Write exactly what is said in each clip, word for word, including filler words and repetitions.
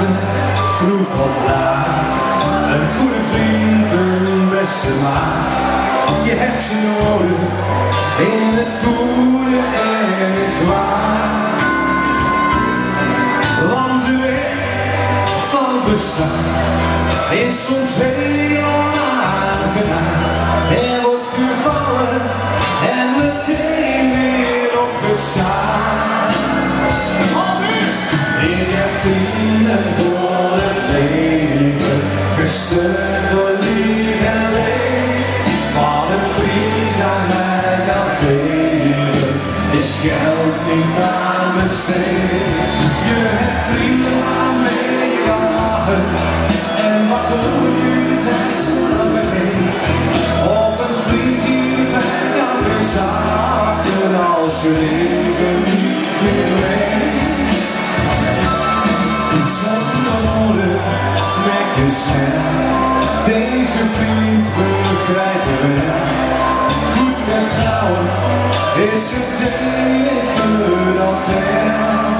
praten, vroeg of laat. Een goede vriend, een beste maat. Je hebt ze nodig, in het goede en het kwaad. Want de weg van het bestaan is soms heel onaangenaam. Er wordt gevallen en meteen weer opgestaan. Ik heb vrienden voor het leven, gesteund door lief en leed. Wat een vriend aan mij kan geven, is geld niet aan besteed. Je hebt vrienden waarmee je kan lachen, en wat doe je tijd snel vergeet. Of een vriend die je pijn kan verzachten als je leven niet meer weet. Met je stem, deze vriend begrijpen we. Goed vertrouwen is het enige dat telt.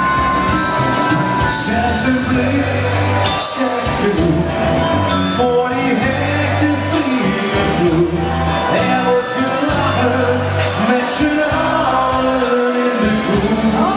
Zelfs een blik zegt genoeg voor die hechte vriendenbloed. Er wordt gelachen met z'n allen in de groep.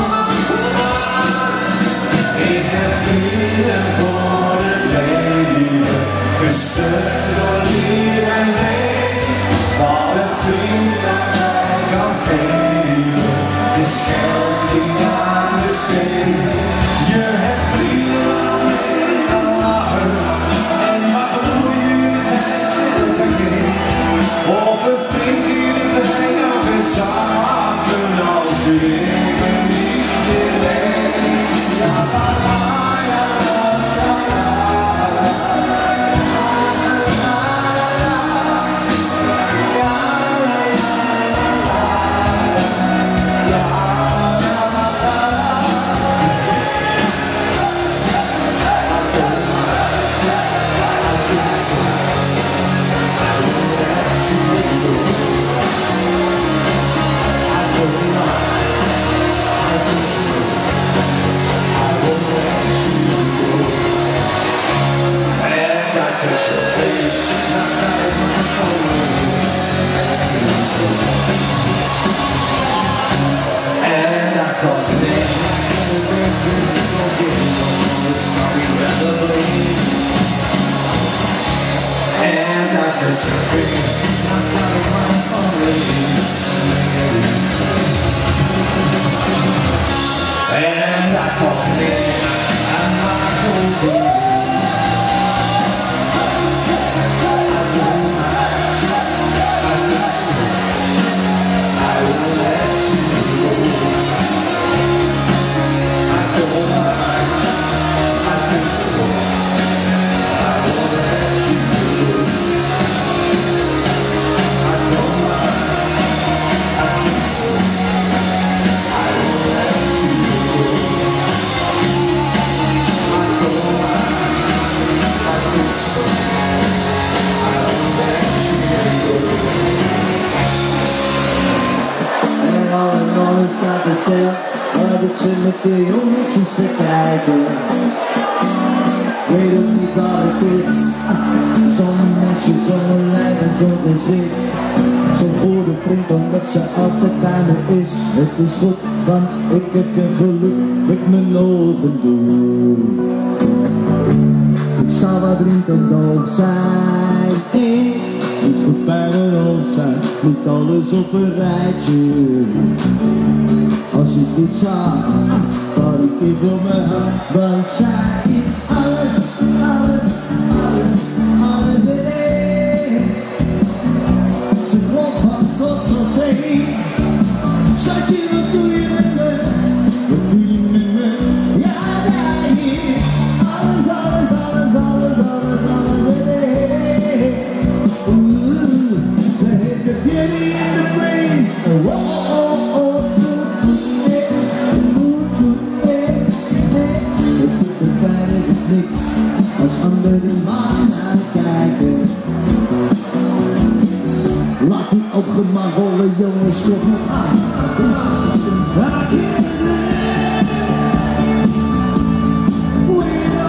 Ik heb vrienden voor het leven, gesteund door lief en leed. Wat een vriend aan mij kan geven, is geld niet aan besteed. Je hebt vrienden waarmee je kan lachen, en wat doe je tijd stil vergeet. Of een vriend die de pijn kan verzachten als je leven niet meer leeft. Ja, la, la. And I touch your face, I'm counting my phone. And I call today, I'm not hoping. I will let you go. I don't mind, I can so. I will let you go. I don't mind, I can so. I will let you go. I don't mind, I can so. I will let you go. En alle mannen staan er stil, omdat ze met de jongens tussen kijken. Weet ook niet wat het is, zonder mesje, zonder lijf en zonder zin. Zo'n goede vriend omdat ze altijd bij me is. Het is goed, want ik heb geen geluk met mijn ogen doen. Ik zal wat drinken doof zijn, ik moet goed bij mijn hoofd zijn, niet alles op een rijtje. Als ik niet zag, wat ik in voor me had, want zij is alles, alles, alles, alles in één. Ze klopt van tot tot heen. Schatje, wat doe je met me? Wat doe je met me? Ja, daar hier. Alles, alles, alles, alles, alles, alles in één. Oeh, ze heeft de beauty in the brains. Oh, oh, oh. Als anderen de maan uitkijken. Laat die ogen maar rollen, jongens, klop me aan. Dit is een haakje.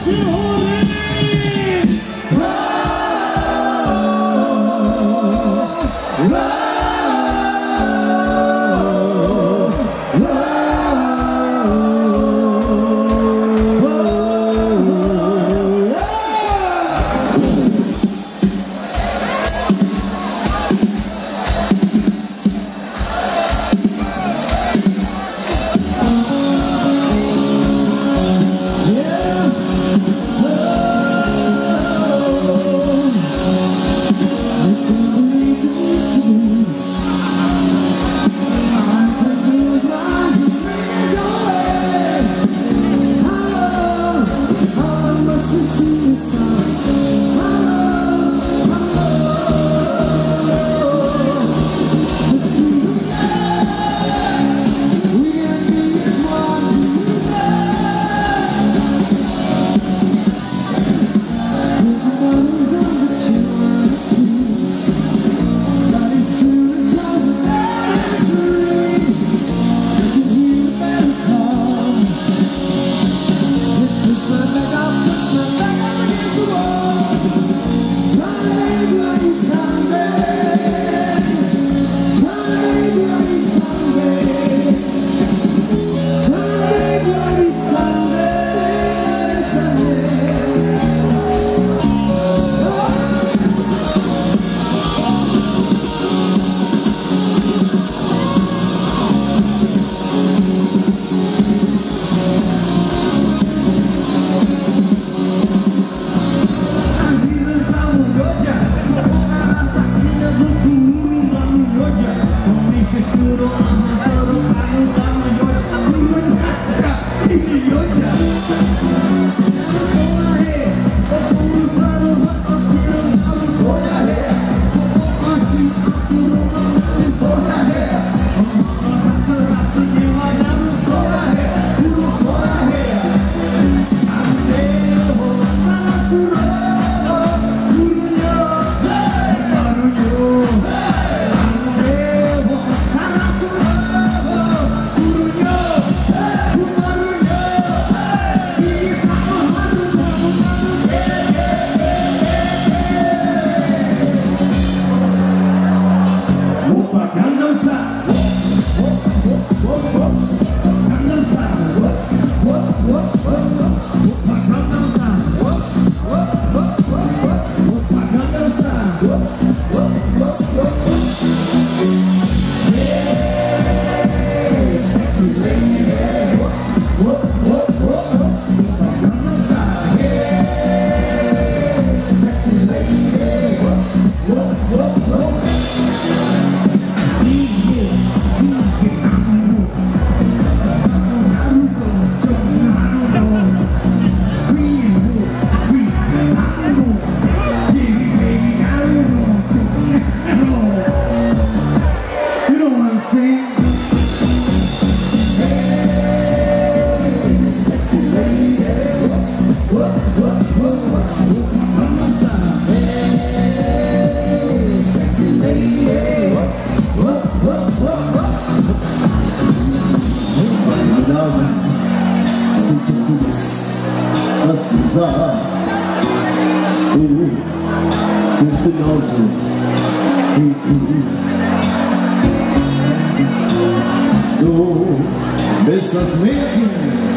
Du bist das Mädchen,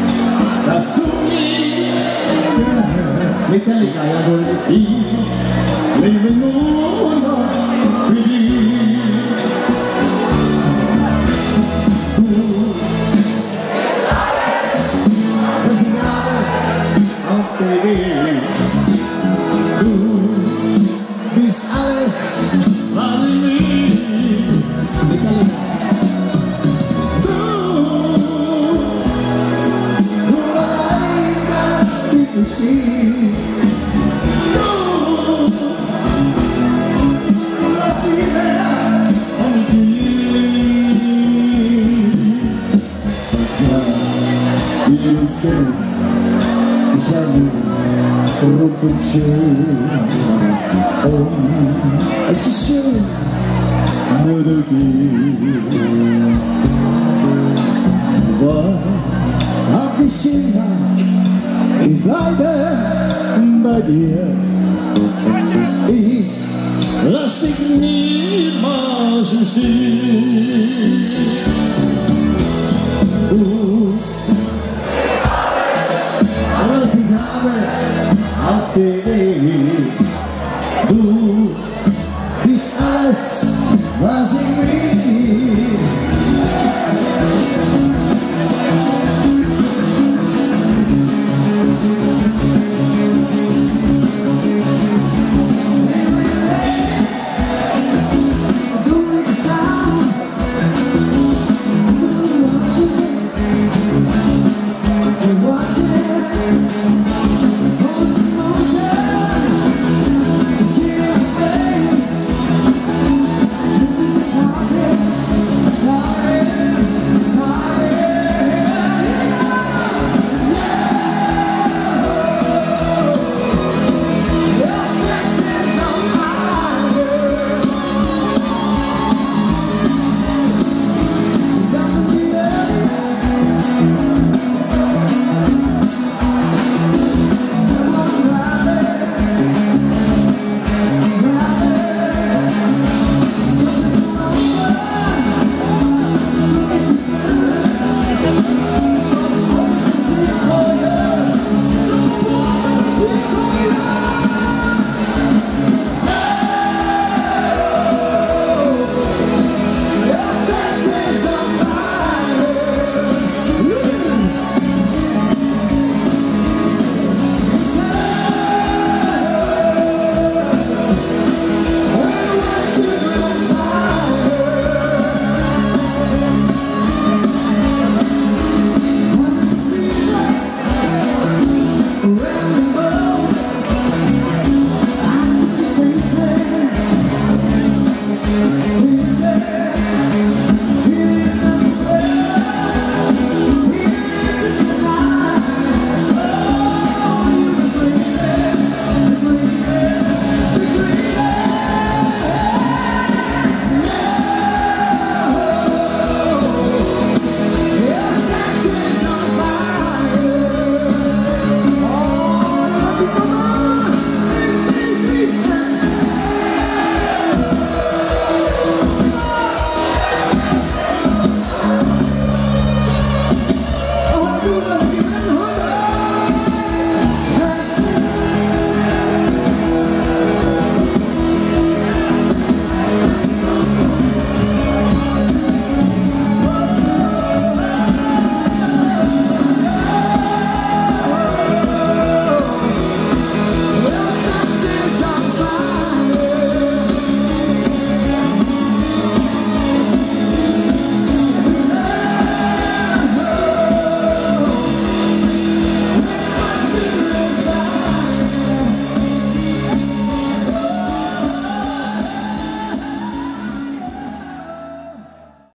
das zu mir mit der Geier leben nur noch für dich. Du bist alle auf der Weg. Du bist alles, was ich will. Ich sage, rund und schön, oh, es ist schön, nur du gehst. Was hab ich immer Ik blijven bij dir. Ik lass dich niemals im Stich. Uh, was ich habe auf dem Weg. Du